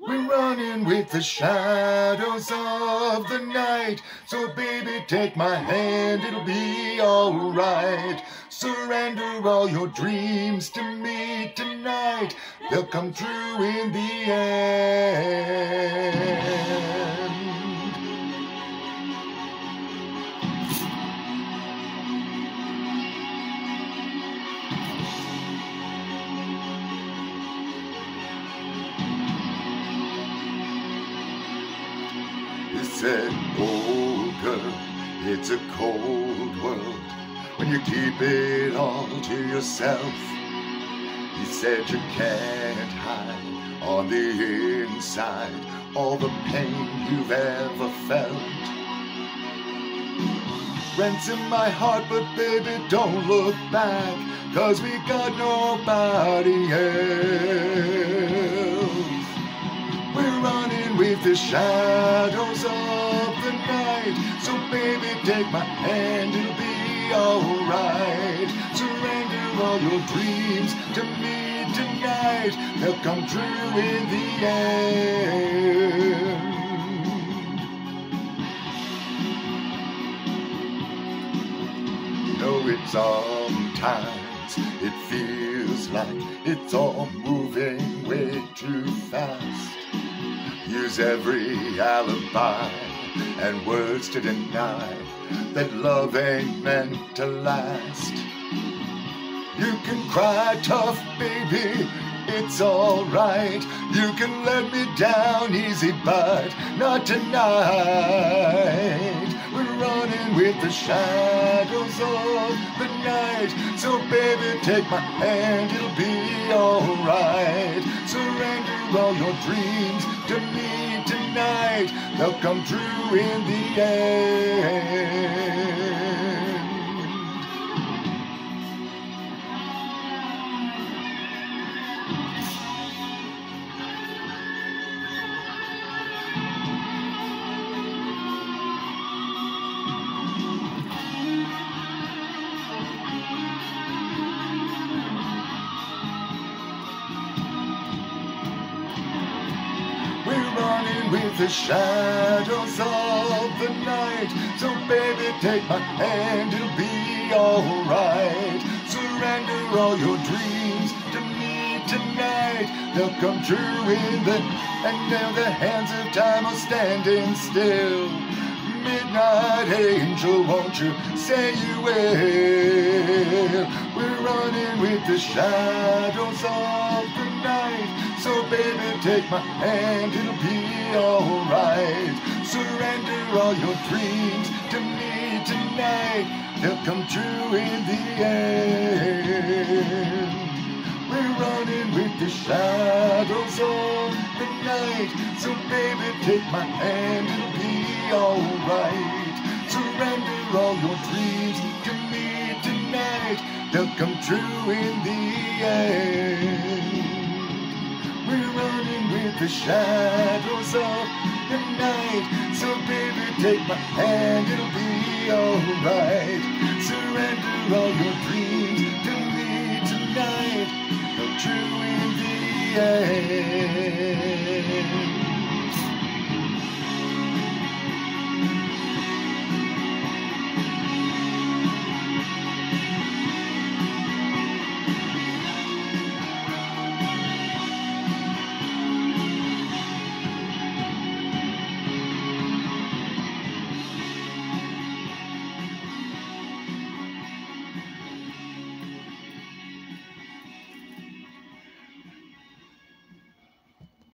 We're running with the shadows of the night. So baby, take my hand, it'll be alright. Surrender all your dreams to me tonight. They'll come true in the end. He said, oh girl, it's a cold world when you keep it all to yourself. He said you can't hide on the inside all the pain you've ever felt. Rents in my heart, but baby, don't look back, 'cause we got nobody else. We're running with the shadows of the night. So baby, take my hand, it'll be alright. Surrender all your dreams to me tonight. They'll come true in the end. You know it sometimes, it feels like it's all moving way too fast. Use every alibi and words to deny that love ain't meant to last. You can cry tough, baby, it's alright. You can let me down easy, but not tonight. We're running with the shadows of the night. So baby, take my hand, it'll be alright. Surrender all your dreams to me tonight. They'll come true in the end. We're running with the shadows of the night. So baby, take my hand, it'll be alright. Surrender all your dreams to me tonight. They'll come true in the... And now the hands of time are standing still. Midnight angel, won't you say you will? We're running with the shadows of the night. So baby, take my hand, it'll be alright. Surrender all your dreams to me tonight. They'll come true in the end. We're running with the shadows of the night. So baby, take my hand, it'll be alright. Surrender all your dreams to me tonight. They'll come true in the end. We're running with the shadows of the night. So baby, take my hand, it'll be alright. Surrender all your dreams to me tonight. Come true in the end.